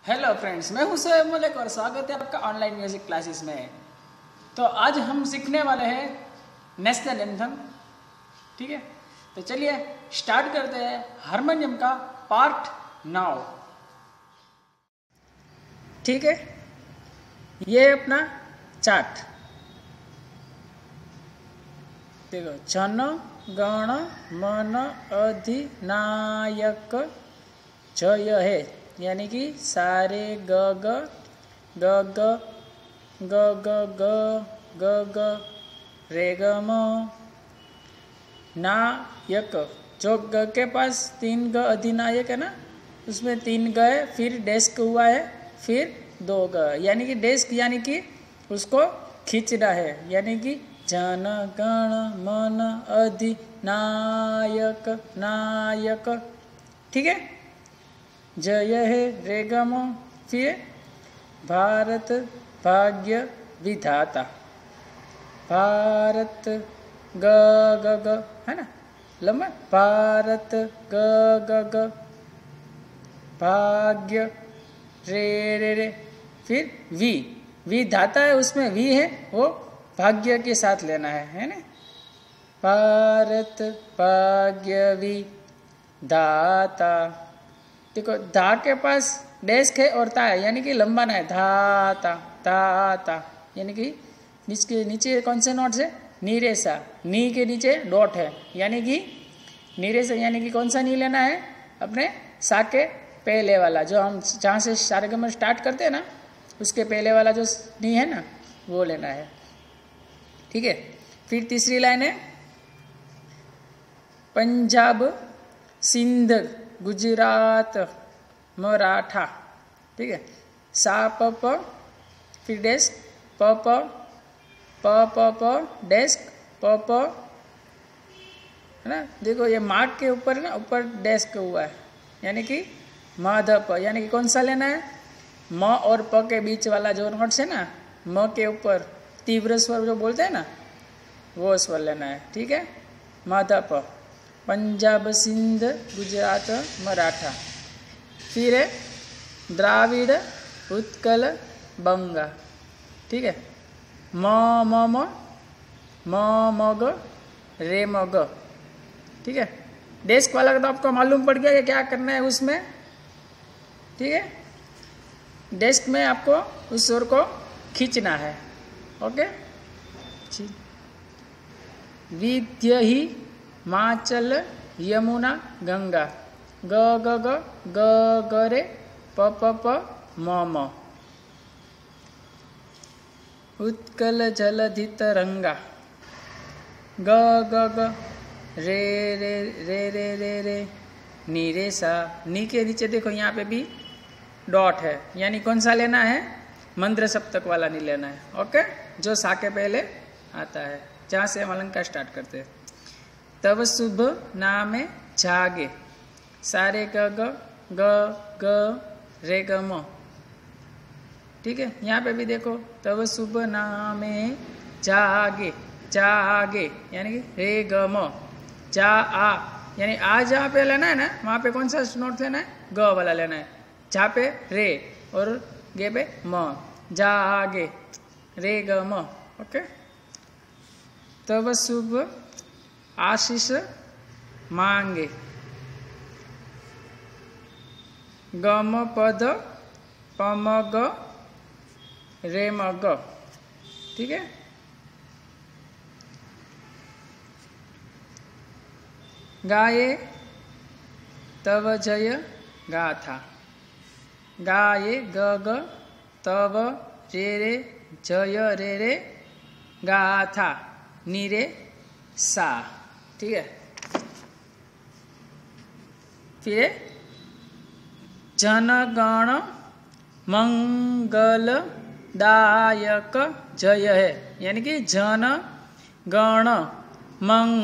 Hello friends, मैं हूं सोएब मलिक और स्वागत है आपका ऑनलाइन म्यूजिक क्लासेस में। तो आज हम सीखने वाले हैं नेशनल एंथम। ठीक है, तो चलिए स्टार्ट करते हैं हारमोनियम का पार्ट नाउ। ठीक है, ये अपना चार्ट देखो। जन गण मन अधिनायक जय है, यानी कि सारे ग ग ग ग ग ग ग ग ग रे ग म नायक। जो ग के पास तीन ग अधिनायक है ना, उसमें तीन ग है, फिर डेस्क हुआ है, फिर दो ग, यानी कि डेस्क यानी कि उसको खींचना है, यानी कि जन गण मन अधिनायक नायक। ठीक है, जय है रे ग म, फिर भारत भाग्य विधाता, भारत ग ग ग है ना, लंबा भारत ग ग ग, भाग्य रे रे रे, फिर वी विधाता है, उसमें वी है, वो भाग्य के साथ लेना है ना। भारत भाग्य विधाता। देखो धा के पास डेस्क है और ता है, यानी कि लंबाना है, धाता धाता, यानी कि इसके नीचे कौन से नोट्स है, नी रे सा, नी के नीचे डॉट है, यानी कि नी रे सा, यानी कि कौन सा नी लेना है, अपने सा के पहले वाला, जो हम जहाँ से सारेगम स्टार्ट करते हैं ना, उसके पहले वाला जो नी है ना, वो लेना है। ठीक है, फिर तीसरी लाइन है पंजाब सिंध गुजरात मराठा। ठीक है, सा प प, फिर डेस्क प प प प प डेस्क प प, है ना। देखो ये मार्क के ऊपर है ना, ऊपर डेस्क हुआ है, यानी कि माधप, यानी कि कौन सा लेना है, म और प के बीच वाला जो नोट्स है ना, म के ऊपर तीव्र स्वर जो बोलते हैं ना, वो स्वर लेना है। ठीक है, माधप पंजाब सिंध गुजरात मराठा, फिर है द्राविड़ उत्कल बंगा। ठीक है, म म म म म ग रे म ग। ठीक है, डेस्क वाला का तो आपको मालूम पड़ गया कि क्या करना है उसमें। ठीक है, डेस्क में आपको उस स्वर को खींचना है। ओके, विद्य ही माचल यमुना गंगा, ग ग ग ग ग रे प प प म म, उत्कल जलधि तरंगा, ग ग ग रे रे रे रे रे रे नी रे सा। नी के नीचे देखो यहाँ पे भी डॉट है, यानी कौन सा लेना है, मंद्र सप्तक वाला नहीं लेना है। ओके, जो सा के पहले आता है, जहाँ से हम अलंकार स्टार्ट करते हैं। तब शुभ नामे जागे, सारे ग ग ग ग रे ग म। ठीक है, यहाँ पे भी देखो तब शुभ नामे जागे, जागे यानी कि रे ग म, जा आ, यानी आ जहाँ पे लेना है ना, वहाँ पे कौन सा नोट लेना है, ग वाला लेना है, जहाँ पे रे और गे पे म, जागे रे ग म। ओके, तब शुभ आशीष मांगे, गम पद पम ग रे म ग। ठीक है, गाये तव जय गाथा, गाये ग ग तव रे रे जय रे रे गाथा नी रे सा। ठीक है, फिर जन गण मंगल दायक जय है, यानी कि जन गण मंग,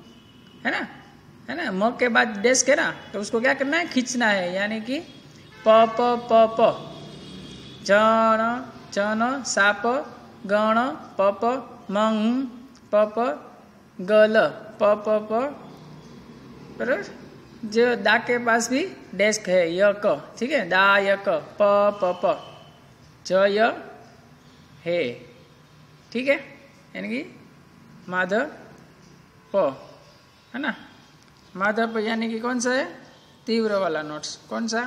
है ना, म के बाद डेस्क है ना, तो उसको क्या करना है, खींचना है, यानी कि प प प प, जन जन साप गण प प मंग प प गल प प प, बराबर, जो दा के पास भी डेस्क है, य क, ठीक है, दा य क, प ज य है, ठीक है, यानी कि माधव प, है ना। माधव यानी कि कौन सा है, तीव्र वाला नोट्स, कौन सा,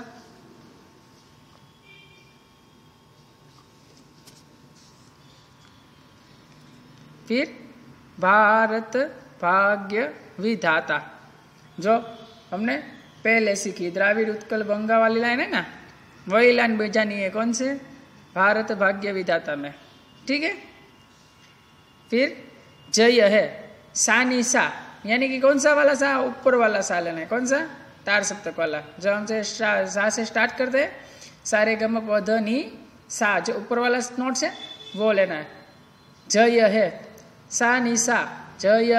फिर भारत भाग्य विधाता, जो हमने पहले सीखी, द्राविड़ उत्कल बंगा वाली लाइन है ना, वही लाइन बजानी है, कौन से, भारत भाग्य विधाता में, ठीक है। फिर जय है, सा नी सा, यानी कि कौन सा वाला सा, ऊपर वाला सा लेना है, कौन सा, तार सप्तक वाला, जो हमसे सा से स्टार्ट करते हैं, सारे गम प ध नी सा, जो ऊपर वाला नोट्स है वो लेना है। जय है, सा नी सा, जय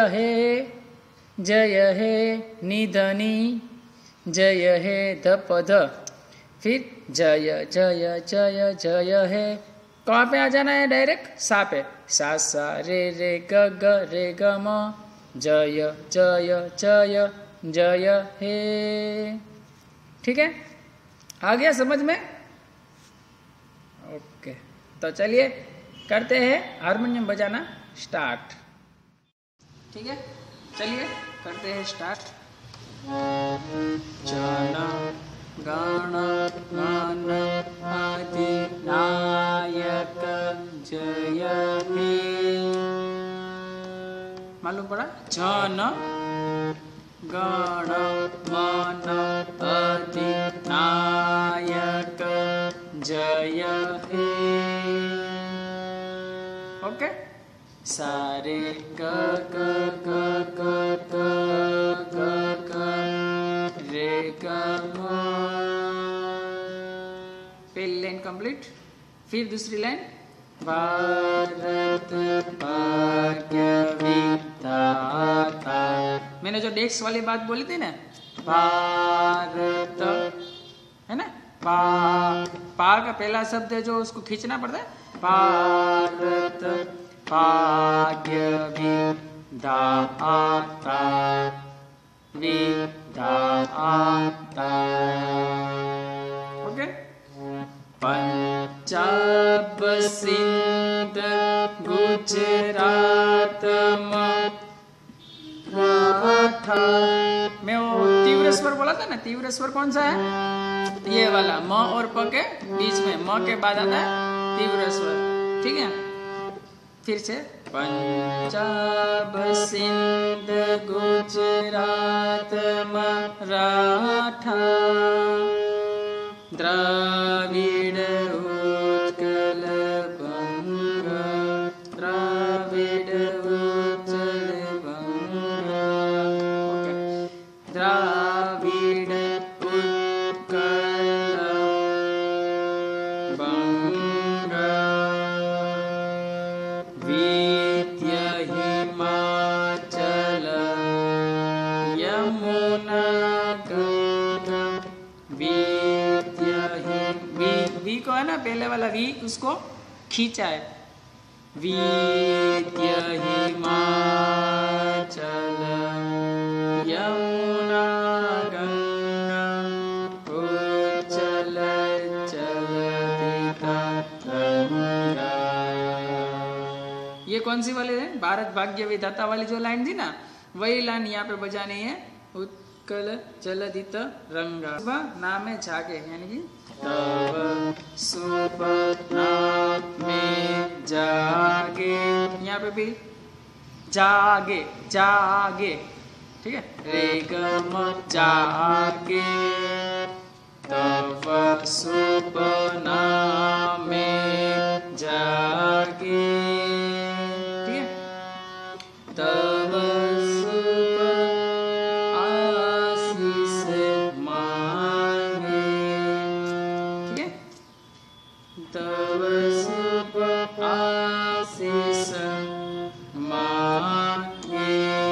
है निधनी, जय है धप ध, फिर जय जय जय जय है, कहाँ पे आ जाना है, डायरेक्ट सा पे, सा सा रे रे ग ग रे ग म, जय जय जय जय हे, ठीक है, आ गया समझ में, ओके। तो चलिए करते हैं हारमोनियम बजाना स्टार्ट, ठीक है, चलिए करते हैं स्टार्ट। जन गण मन अधिनायक जय हे, मालूम पड़ा, जन गण मन अधिनायक जय हे, ओके। सारे ग ग ग ग ग ग ग रे ग म, पहली लाइन कंप्लीट, फिर दूसरी लाइन, भारत भाग्य विधाता, मैंने जो डेस्क वाली बात बोली थी ना, भारत है ना, पा का पहला शब्द है जो उसको खींचना पड़ता है, भारत भाग्य विधाता विधाता, ओके। पंजाब सिंध गुजरात मराठा, मैं वो तीव्र स्वर बोला था ना, तीव्र स्वर कौन सा है, ये वाला, म और प के बीच में, म के बाद आता है तीव्र स्वर, ठीक है। फिर से, पंजाब सिंध गुजरात मराठा द्राविड़ उत्कल बंग, द्राविड़ उत्कल बंग, द्राविड़ उत्कल बंग, विंध्य हिमाचल यमुना गंगा, वी को है ना, पहले वाला वी उसको खींचा है, विंध्य हिमाचल यमुना गंगा उच्चल चलती गंगा। ये कौन सी वाली है, भारत भाग्य विधाता वाली जो लाइन थी ना, वही लाइन यहाँ पे बजानी है, उत्कल जलधित रंगा, नाम है जागे, यानी कि तब शुभ नाम में जागे, यहाँ पे भी जागे जागे, ठीक है, रे ग म जागे, तब शुभ नाम में जागे, ठीक है, तब शुभ आशीष मांगे, ठीक है, तब शुभ आशीष मांगे,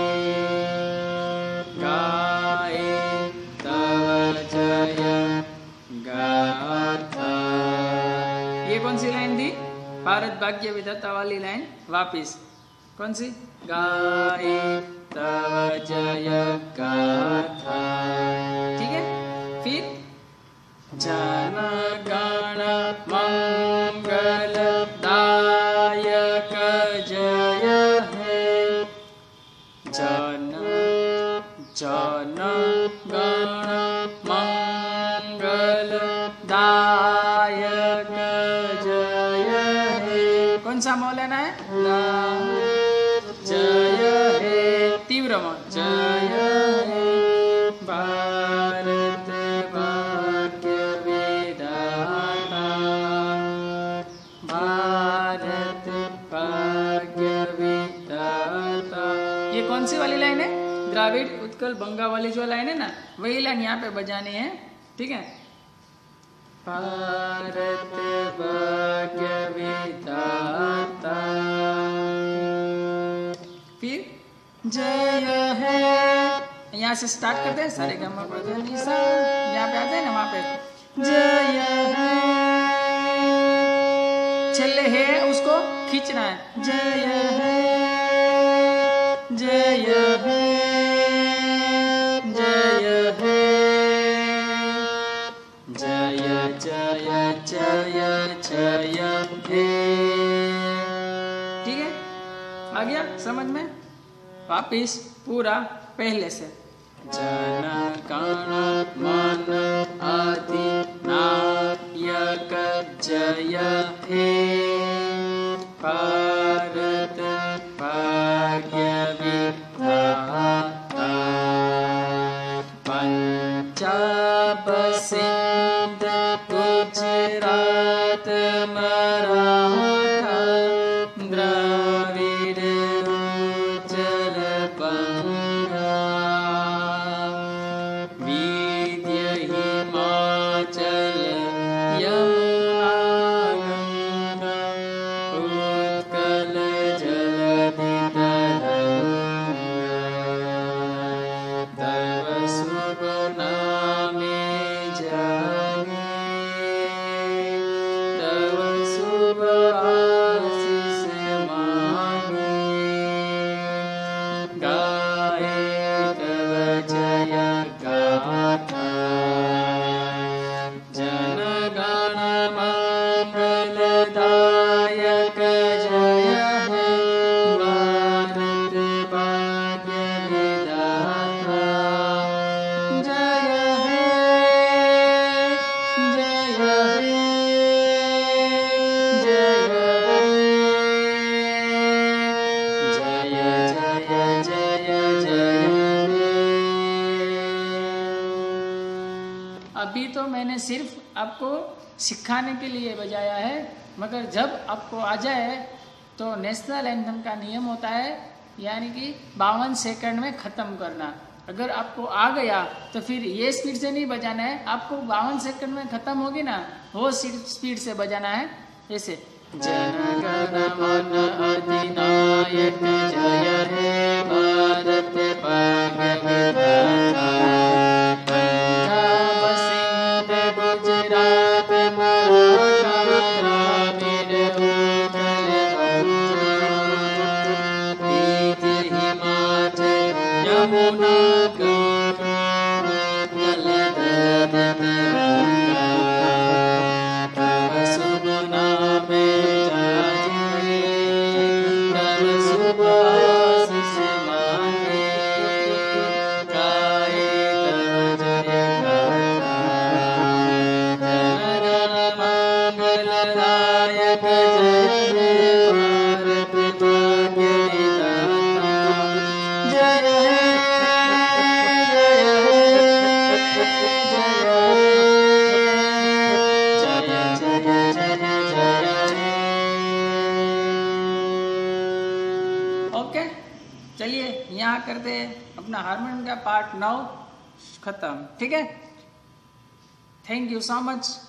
गाए तब जय गाथा। ये कौन सी लाइन थी, भारत भाग्य विधाता वाली लाइन, वापिस कौन सी, गाए तव जय गाथा। ठीक है, फिर जन गण मंगल दायक जय हे। जन जन गण मंगल दायक जय हे। कौन सा मोह लेना है? जय हे, तीव्र मोह। जय हे भारत भाग्य विधाता, भारत भाग्य विधाता। ये कौन सी वाली लाइन है? द्राविड़ उत्कल बंगा वाली जो लाइन है ना, वही लाइन यहाँ पे बजानी है। ठीक है, भारत भाग्य विधाता। फिर जय है, यहाँ से स्टार्ट करते हैं। सारे गम यहाँ पे आते हैं ना, वहां पे जय है, छल्ले है उसको खींचना है। जय है, जय है, जय है, जय जय जय जय हे। ठीक है, आ गया समझ में? वापिस पूरा पहले से। जन गण मन अधिनायक जय हे, भारत भाग्य विधाता, पंजाब सिंध गुजरात मराठा द्राविड़ उत्कल बंगा, विंध्य हिमाचल यमुना गंगा, उत्कल जलधि तरंगा, तव शुभ नामे जागे, तव शुभ आशीष मांगे, गाए तव जय गाथा। जन गण मंगल दायक जय हे, भारत भाग्य विधाता, जय हे, जय हे, जय हे, जय जय जय जय हे। अभी तो मैंने सिर्फ आपको सिखाने के लिए बजाया है, मगर जब आपको आ जाए तो नेशनल एंथम का नियम होता है, यानी कि 52 सेकंड में ख़त्म करना। अगर आपको आ गया तो फिर ये स्पीड से नहीं बजाना है, आपको 52 सेकंड में ख़त्म होगी ना, वो स्पीड से बजाना है। जैसे जन गण मन अधिनायक जय हे, भारत भाग्य विधाता, पंजाब सिंध गुजरात मराठा द्राविड़ उत्कल बंगा, विंध्य हिमाचल यमुना गंगा, जलधि तरंगा, तव शुभ नामे जागे, तव शुभ आशीष मांगे, गाए तव जय गाथा। जन गण मंगल दायक जय हे, भारत भाग्य विधाता, जय हे, ओके, चलिए यहाँ करते हैं अपना हारमोनियम का पार्ट 9 खत्म। ठीक है, थैंक यू सो मच।